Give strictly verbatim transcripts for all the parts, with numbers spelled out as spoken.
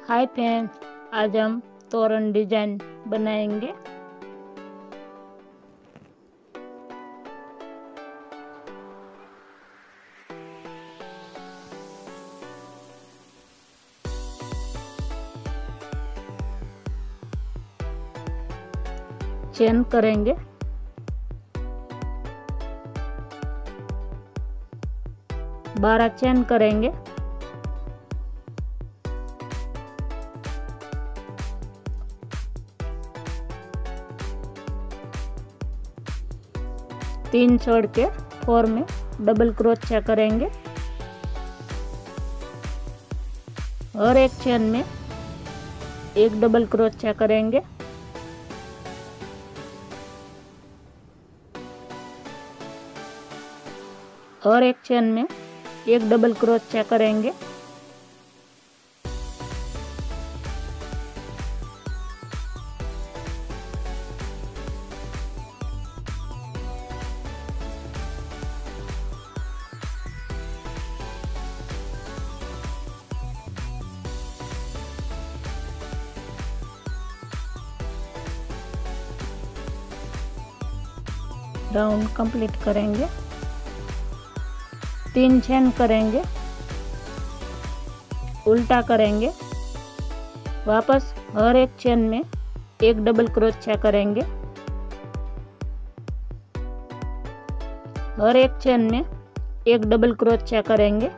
Hi friends, आज हम तोरण डिजाइन बनाएंगे। चेन करेंगे। बारह चेन करेंगे। तीन छोड़ के फोर में डबल क्रोशिया करेंगे। और एक चेन में एक डबल क्रोशिया करेंगे। और एक चेन में एक डबल क्रोशिया करेंगे। राउंड कंप्लीट करेंगे। तीन चेन करेंगे, उल्टा करेंगे, वापस हर एक चेन में एक डबल क्रोशिया करेंगे। हर एक चेन में एक डबल क्रोशिया करेंगे।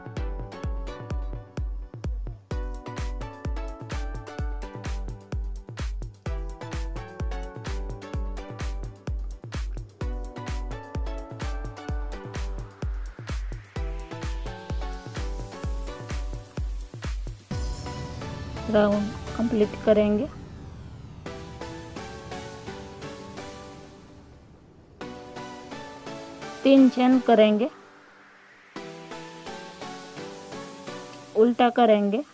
राउंड कंप्लीट करेंगे। तीन चेन करेंगे, उल्टा करेंगे,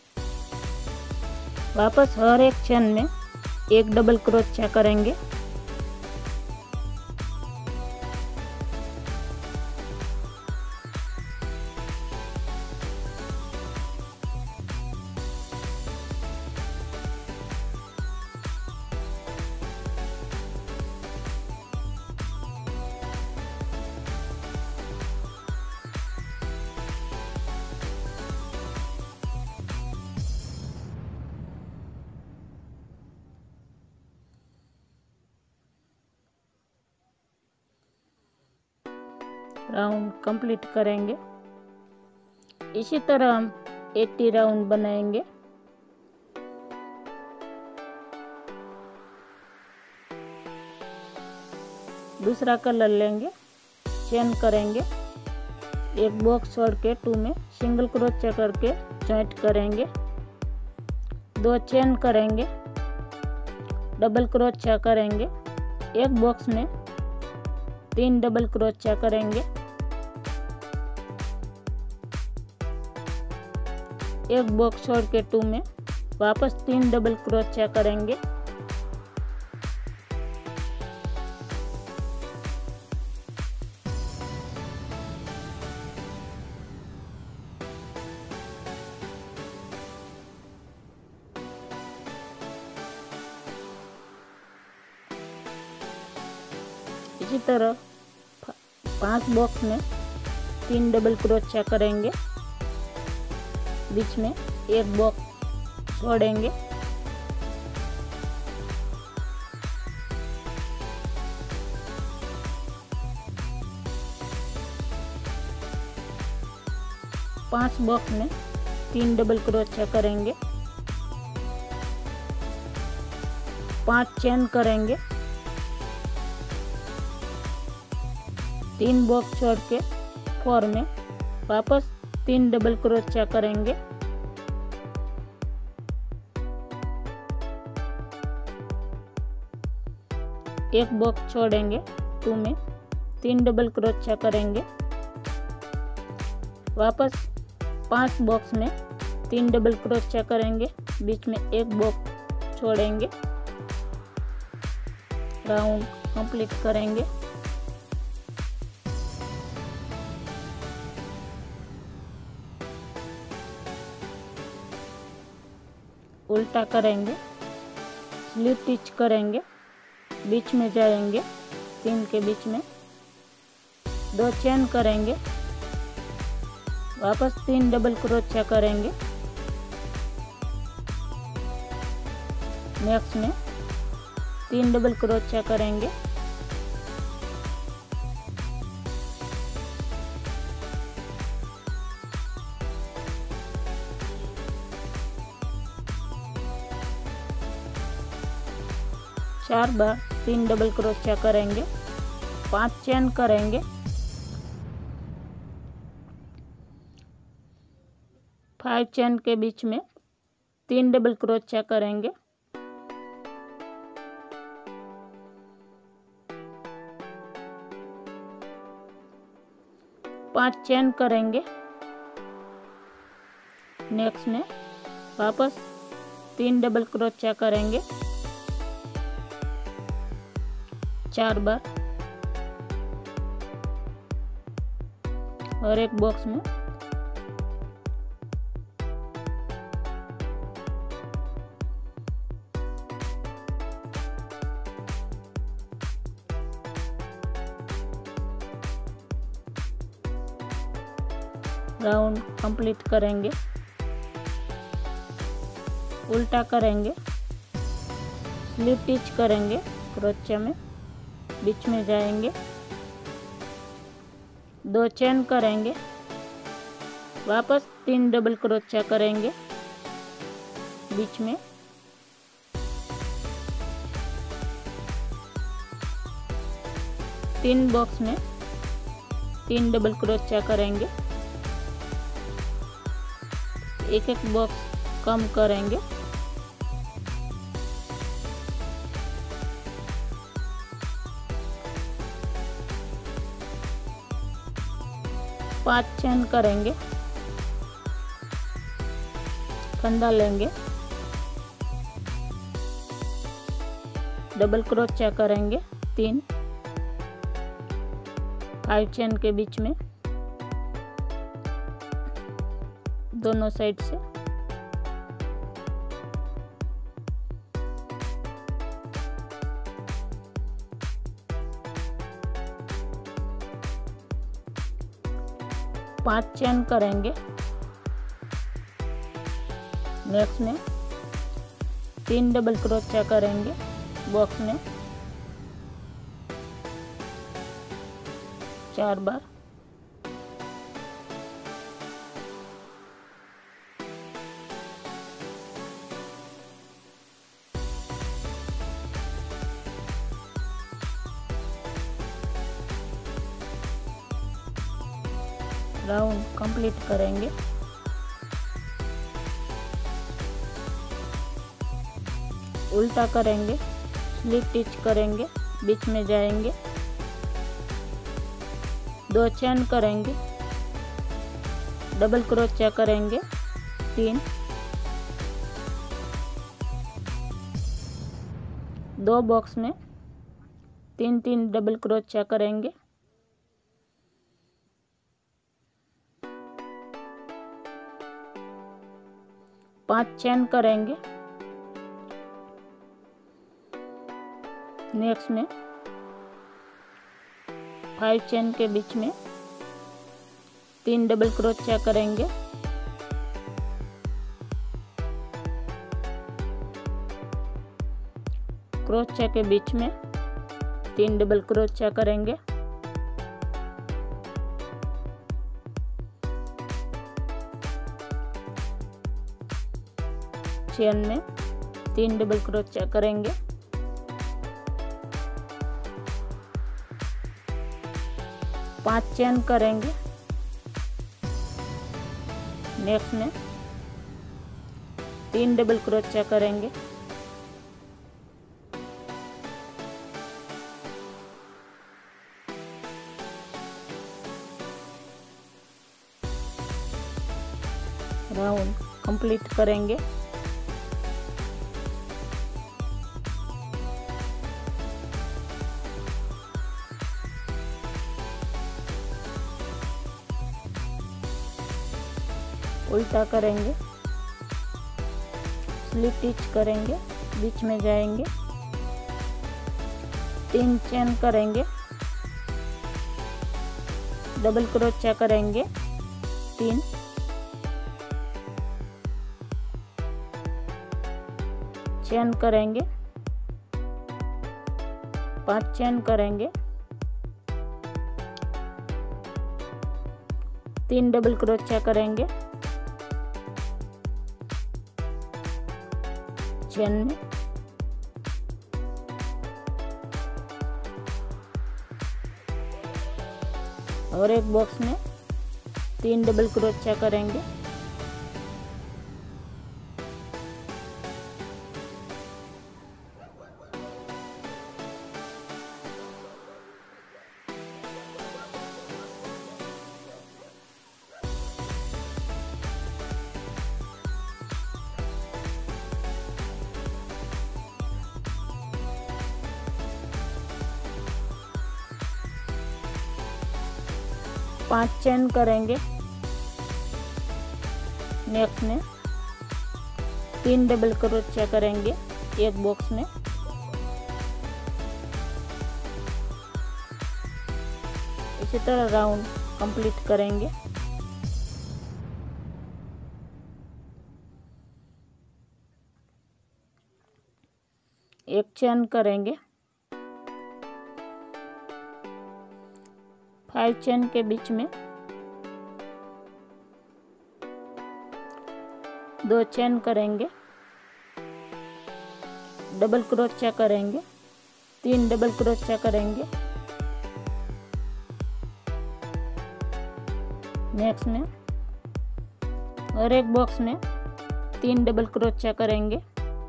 वापस हर एक चेन में एक डबल क्रोशिया करेंगे। राउंड कंप्लीट करेंगे। इसी तरह हम अस्सी राउंड बनाएंगे। दूसरा कलर लेंगे, चेन करेंगे, एक बॉक्स छोड़ के टू में सिंगल क्रोशिया करके जॉइंट करेंगे। दो चेन करेंगे, डबल क्रोशिया करेंगे, एक बॉक्स में तीन डबल क्रोशिया करेंगे। एक बॉक्स छोड़ के टू में वापस तीन डबल क्रोशिया करेंगे। इसी तरह पांच बॉक्स में तीन डबल क्रोशिया करेंगे। बीच में एक बॉक्स छोड़ेंगे। पांच बॉक्स में तीन डबल क्रोशिया करेंगे। पांच चेन करेंगे। तीन बॉक्स छोड़ के फोर में वापस तीन डबल क्रोशिया करेंगे। एक बॉक्स छोड़ेंगे, टू में तीन डबल क्रोशिया करेंगे। वापस पांच बॉक्स में तीन डबल क्रोशिया करेंगे। बीच में एक बॉक्स छोड़ेंगे। राउंड कंप्लीट करेंगे। उल्टा करेंगे, स्लिप स्टिच करेंगे, बीच में जाएंगे, तीन के बीच में दो चेन करेंगे, वापस तीन डबल क्रोशिया करेंगे, नेक्स्ट में तीन डबल क्रोशिया करेंगे, चार बार तीन डबल क्रोशिया करेंगे, पांच चेन करेंगे, फाइव चेन के बीच में तीन डबल क्रोशिया करेंगे, पांच चेन करेंगे, नेक्स्ट में वापस तीन डबल क्रोशिया करेंगे, चार बार और एक बॉक्स में राउंड कंप्लीट करेंगे, उल्टा करेंगे, स्लिप स्टिच करेंगे, क्रोशिया में बीच में जाएंगे, दो चेन करेंगे, वापस तीन डबल क्रोशिया करेंगे, बीच में तीन बॉक्स में तीन डबल क्रोशिया करेंगे, एक एक बॉक्स कम करेंगे, पांच चेन करेंगे, फंदा लेंगे, डबल क्रोशिया करेंगे, तीन फाइव चेन के बीच में दोनों साइड से पांच चेन करेंगे, नेक्स्ट में तीन डबल क्रोशिया करेंगे, बॉक्स में चार बार, राउंड कंप्लीट करेंगे, उल्टा करेंगे, स्लिप स्टिच करेंगे, बीच में जाएंगे, दो चेन करेंगे, डबल क्रोशिया करेंगे, तीन, दो बॉक्स में तीन तीन डबल क्रोशिया करेंगे, पांच चेन करेंगे, नेक्स्ट में फाइव चेन के बीच में तीन डबल क्रोशिया करेंगे, क्रोशिया के बीच में तीन डबल क्रोशिया करेंगे, चेन में तीन डबल क्रोशिया करेंगे, पांच चेन करेंगे, नेक्स्ट में तीन डबल क्रोशिया करेंगे, राउंड कंप्लीट करेंगे, उल्टा करेंगे, स्लिप स्टिच करेंगे, बीच में जाएंगे, तीन चेन करेंगे, डबल क्रोशिया करेंगे, तीन, चेन करेंगे, पांच चेन करेंगे, तीन डबल क्रोशिया करेंगे, चेन में, और एक बॉक्स में तीन डबल क्रोशिया करेंगे, पांच चेन करेंगे, नेक्स्ट में तीन डबल क्रोशिया करेंगे एक बॉक्स में, इसी तरह राउंड कंप्लीट करेंगे। एक चेन करेंगे, फाइव चेन के बीच में दो चेन करेंगे, डबल क्रोशिया करेंगे, तीन डबल क्रोशिया करेंगे, नेक्स्ट में और एक बॉक्स में तीन डबल क्रोशिया करेंगे,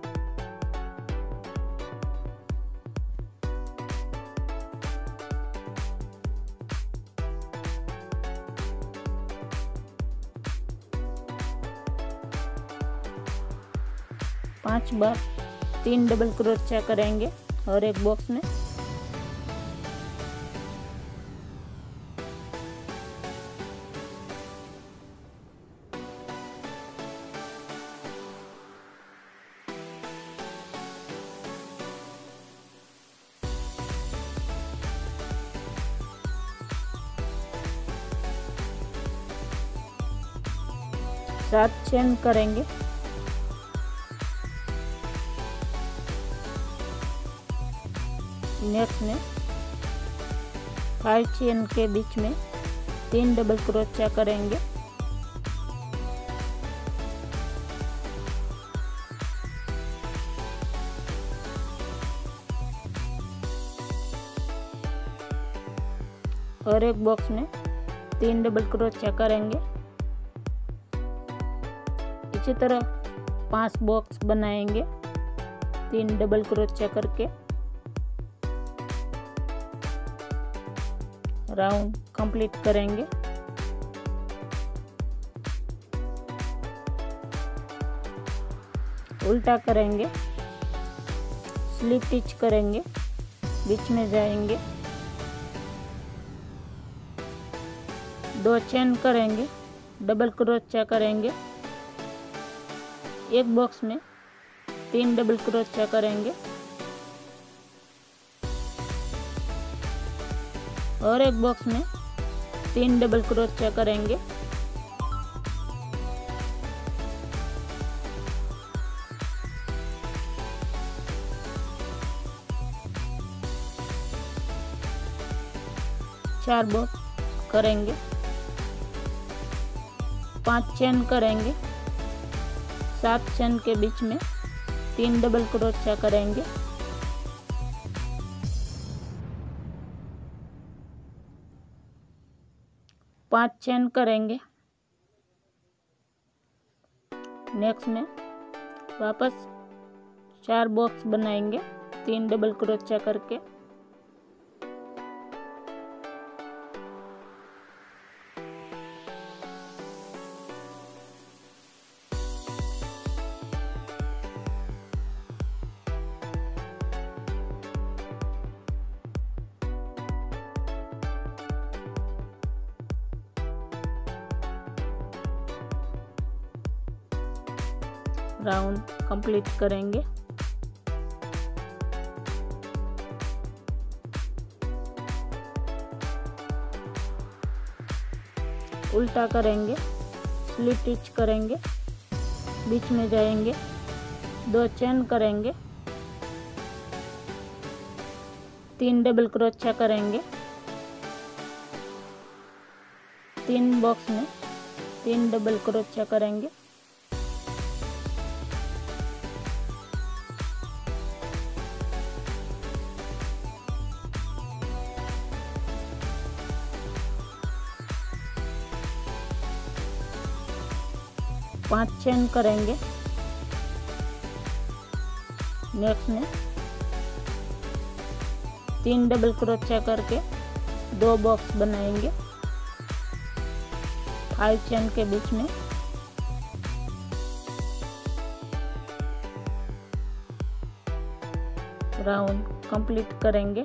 पांच बार तीन डबल क्रोशिया करेंगे और एक बॉक्स में, सात चेन करेंगे, नेक्स्ट में फाइव चेन के बीच में तीन डबल क्रोशिया करेंगे, और एक बॉक्स में तीन डबल क्रोशिया करेंगे। इसी तरह पांच बॉक्स बनाएंगे तीन डबल क्रोशिया करके, राउंड कंप्लीट करेंगे। उल्टा करेंगे, स्लिप स्टिच करेंगे, बीच में जाएंगे, दो चेन करेंगे, डबल क्रोशिया करेंगे, एक बॉक्स में तीन डबल क्रोशिया करेंगे और एक बॉक्स में तीन डबल क्रोशिया करेंगे, चार बॉक्स करेंगे, पांच चेन करेंगे, सात चेन के बीच में तीन डबल क्रोशिया करेंगे, पांच चेन करेंगे, नेक्स्ट में वापस चार बॉक्स बनाएंगे तीन डबल क्रोशिया करके, राउंड कंप्लीट करेंगे। उल्टा करेंगे, स्लिप स्टिच करेंगे, बीच में जाएंगे, दो चेन करेंगे, तीन डबल क्रोशिया करेंगे, तीन बॉक्स में तीन डबल क्रोशिया करेंगे, पांच चेन करेंगे, नेक्स्ट में तीन डबल क्रोशिया करके दो बॉक्स बनाएंगे, फाइव चेन के बीच में राउंड कंप्लीट करेंगे।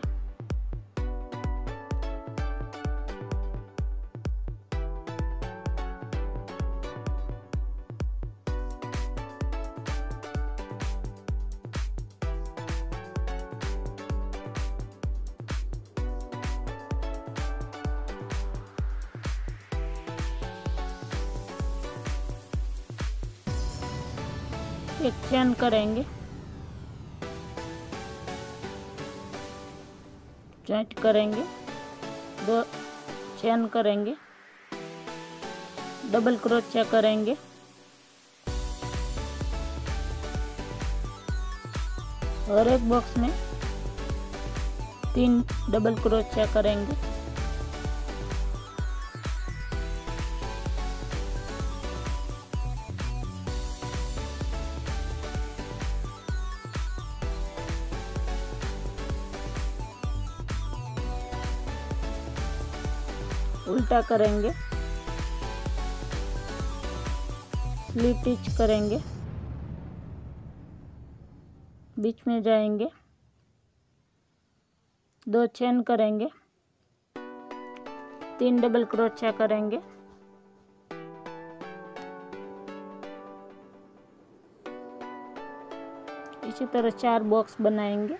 एक चेन करेंगे, जॉइंट करेंगे, दो चेन करेंगे, डबल क्रोशिया करेंगे, और एक बॉक्स में तीन डबल क्रोशिया करेंगे, उल्टा करेंगे, स्लिप स्टिच करेंगे, बीच में जाएंगे, दो चेन करेंगे, तीन डबल क्रोशिया करेंगे, इसी तरह चार बॉक्स बनाएंगे।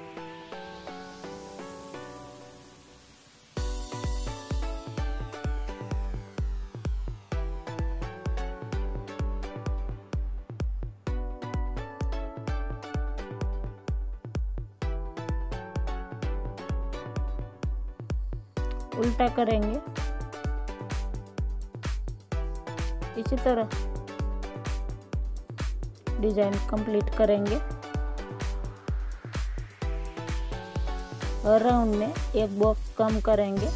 उल्टा करेंगे, इसी तरह डिजाइन कंप्लीट करेंगे, और राउंड में एक बॉक्स कम करेंगे,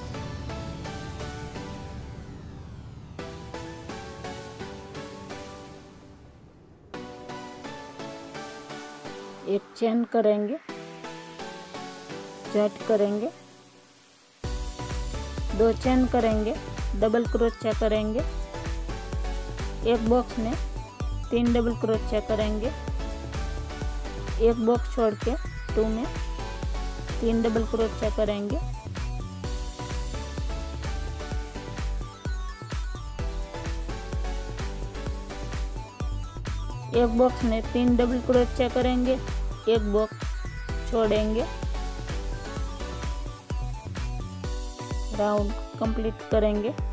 एक चेन करेंगे, जॉइंट करेंगे, दो चेन करेंगे, डबल क्रोशिया करेंगे, एक बॉक्स में तीन डबल क्रोशिया करेंगे, एक बॉक्स छोड़ के टू में तीन डबल क्रोशिया करेंगे, एक बॉक्स में तीन डबल क्रोशिया करेंगे, एक बॉक्स छोड़ेंगे, राउंड कंप्लीट करेंगे।